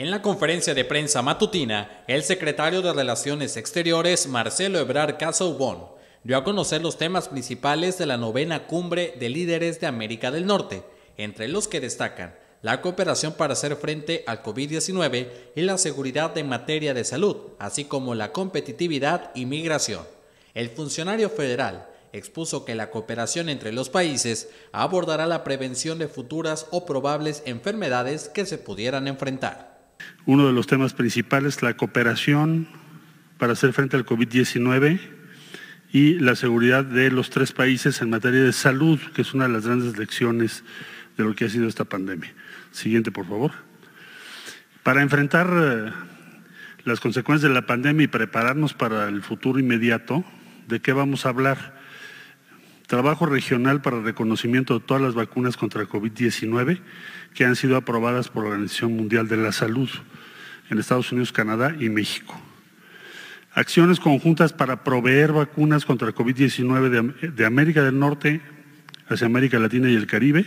En la conferencia de prensa matutina, el secretario de Relaciones Exteriores, Marcelo Ebrard Casaubon, dio a conocer los temas principales de la 9ª Cumbre de Líderes de América del Norte, entre los que destacan la cooperación para hacer frente al COVID-19 y la seguridad en materia de salud, así como la competitividad y migración. El funcionario federal expuso que la cooperación entre los países abordará la prevención de futuras o probables enfermedades que se pudieran enfrentar. Uno de los temas principales es la cooperación para hacer frente al COVID-19 y la seguridad de los 3 países en materia de salud, que es una de las grandes lecciones de lo que ha sido esta pandemia. Siguiente, por favor. Para enfrentar las consecuencias de la pandemia y prepararnos para el futuro inmediato, ¿de qué vamos a hablar? Trabajo regional para el reconocimiento de todas las vacunas contra el COVID-19 que han sido aprobadas por la Organización Mundial de la Salud en Estados Unidos, Canadá y México. Acciones conjuntas para proveer vacunas contra el COVID-19 de América del Norte hacia América Latina y el Caribe.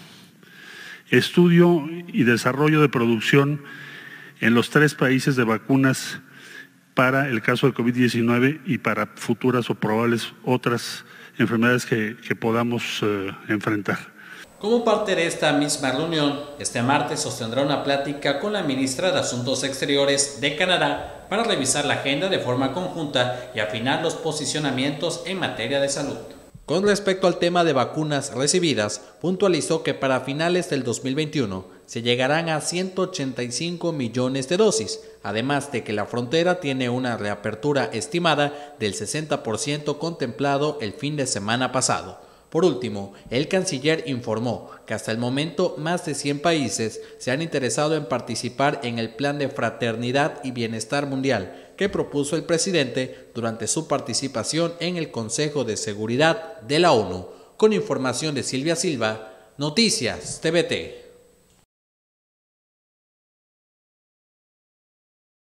Estudio y desarrollo de producción en los 3 países de vacunas para el caso del COVID-19 y para futuras o probables otras enfermedades que podamos enfrentar. Como parte de esta misma reunión, este martes sostendrá una plática con la ministra de Asuntos Exteriores de Canadá para revisar la agenda de forma conjunta y afinar los posicionamientos en materia de salud. Con respecto al tema de vacunas recibidas, puntualizó que para finales del 2021 se llegarán a 185 millones de dosis, además de que la frontera tiene una reapertura estimada del 60% contemplado el fin de semana pasado. Por último, el canciller informó que hasta el momento más de 100 países se han interesado en participar en el Plan de Fraternidad y Bienestar Mundial que propuso el presidente durante su participación en el Consejo de Seguridad de la ONU. Con información de Silvia Silva, Noticias TVT.